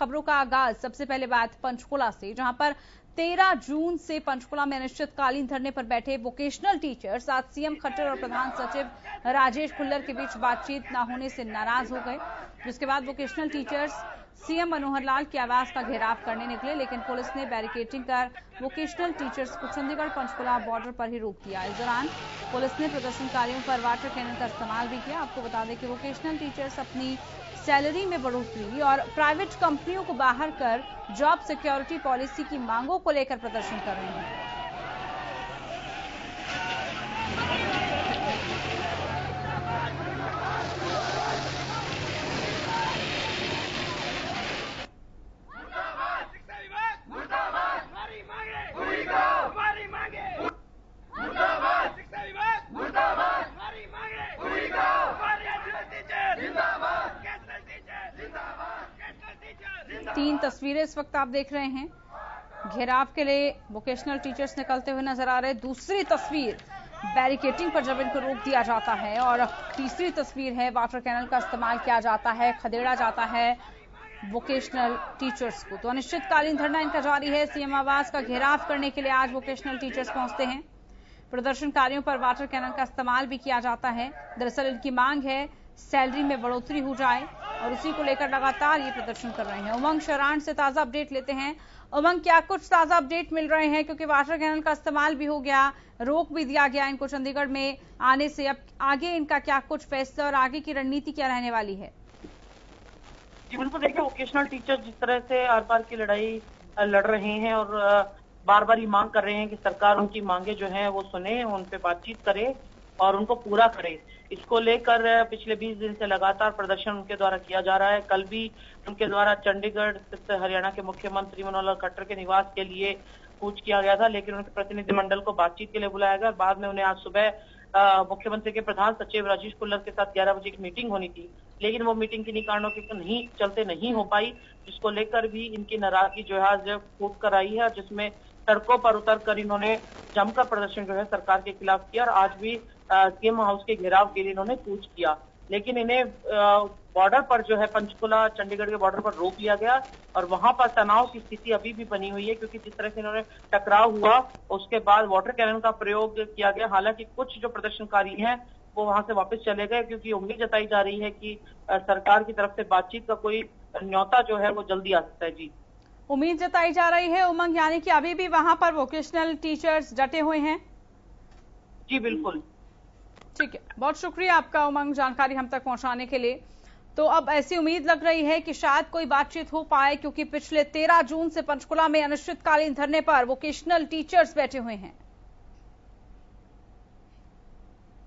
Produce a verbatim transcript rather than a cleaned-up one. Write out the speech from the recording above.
खबरों का आगाज सबसे पहले बात पंचकुला से, जहां पर तेरह जून से पंचकुला में अनिश्चितकालीन धरने पर बैठे वोकेशनल टीचर्स आज सीएम खट्टर और प्रधान सचिव राजेश खुल्लर के बीच बातचीत न होने से नाराज हो गए, जिसके बाद vocational teachers CM Manohar Lal के आवास का घेराव करने निकले, लेकिन पुलिस ने बैरिकेडिंग कर वोकेशनल टीचर्स को चंडीगढ़ पंचकुला बॉर्डर पर ही रोक दिया। इस दौरान पुलिस ने प्रदर्शनकारियों पर वाटर कैनन का इस्तेमाल भी किया। आपको बता दें कि वोकेशनल टीचर्स अपनी सैलरी में बढ़ोतरी और प्राइवेट कंपनियों को बाहर कर जॉब सिक्योरिटी पॉलिसी की मांगों को लेकर प्रदर्शन कर रहे हैं। तीन तस्वीरें इस वक्त आप देख रहे हैं, घेराव के लिए वोकेशनल टीचर्स निकलते हुए नजर आ रहे। दूसरी तस्वीर बैरिकेडिंग पर जब इनको रोक दिया जाता है, और तीसरी तस्वीर है वाटर कैनल का इस्तेमाल किया जाता है, खदेड़ा जाता है वोकेशनल टीचर्स को। तो अनिश्चितकालीन धरना इनका जारी है। सीएम आवास का घेराव करने के लिए आज वोकेशनल टीचर्स पहुंचते हैं। प्रदर्शनकारियों पर वाटर कैनल का इस्तेमाल भी किया जाता है। दरअसल इनकी मांग है सैलरी में बढ़ोतरी हो जाए, और उसी को लेकर लगातार ये प्रदर्शन कर रहे हैं। उमंग शरान से ताजा अपडेट लेते हैं। उमंग, क्या कुछ ताजा अपडेट मिल रहे हैं, क्योंकि वाटर कैनल का इस्तेमाल भी हो गया, रोक भी दिया गया इनको चंडीगढ़ में आने से। अब आगे इनका क्या कुछ फैसला और आगे की रणनीति क्या रहने वाली है? जी बिल्कुल, देखिए वोकेशनल टीचर जिस तरह से आर पार की लड़ाई लड़ रहे हैं और बार बार ये मांग कर रहे हैं कि सरकार उनकी मांगे जो है वो सुने, उन पे बातचीत करे और उनको पूरा करे, इसको लेकर पिछले बीस दिन से लगातार प्रदर्शन उनके द्वारा किया जा रहा है। कल भी उनके द्वारा चंडीगढ़ स्थित हरियाणा के मुख्यमंत्री मनोहर लाल खट्टर के निवास के लिए कूच किया गया था, लेकिन उनके प्रतिनिधिमंडल को बातचीत के लिए बुलाया गया। बाद में उन्हें आज सुबह मुख्यमंत्री के प्रधान सचिव राजेश खुल्लर के साथ ग्यारह बजे की मीटिंग होनी थी, लेकिन वो मीटिंग किन्हीं कारणों के नहीं चलते नहीं हो पाई, जिसको लेकर भी इनकी नाराजगी जो है आज फूट कर आई है, जिसमें सड़कों पर उतर कर इन्होंने जमकर प्रदर्शन जो है सरकार के खिलाफ किया। और आज भी सीएम हाउस के घेराव के लिए इन्होंने कूच किया, लेकिन इन्हें बॉर्डर पर जो है पंचकुला चंडीगढ़ के बॉर्डर पर रोक लिया गया, और वहां पर तनाव की स्थिति अभी भी बनी हुई है, क्योंकि जिस तरह से इन्होंने टकराव हुआ उसके बाद वाटर कैनन का प्रयोग किया गया। हालांकि कुछ जो प्रदर्शनकारी हैं वो वहां से वापस चले गए, क्योंकि उम्मीद जताई जा रही है कि सरकार की तरफ से बातचीत का कोई न्योता जो है वो जल्दी आ सकता है। जी, उम्मीद जताई जा रही है उमंग, यानी कि अभी भी वहां पर वोकेशनल टीचर्स डटे हुए हैं। जी बिल्कुल, ठीक है, बहुत शुक्रिया आपका उमंग, जानकारी हम तक पहुंचाने के लिए। तो अब ऐसी उम्मीद लग रही है कि शायद कोई बातचीत हो पाए, क्योंकि पिछले तेरह जून से पंचकुला में अनिश्चितकालीन धरने पर वोकेशनल टीचर्स बैठे हुए हैं।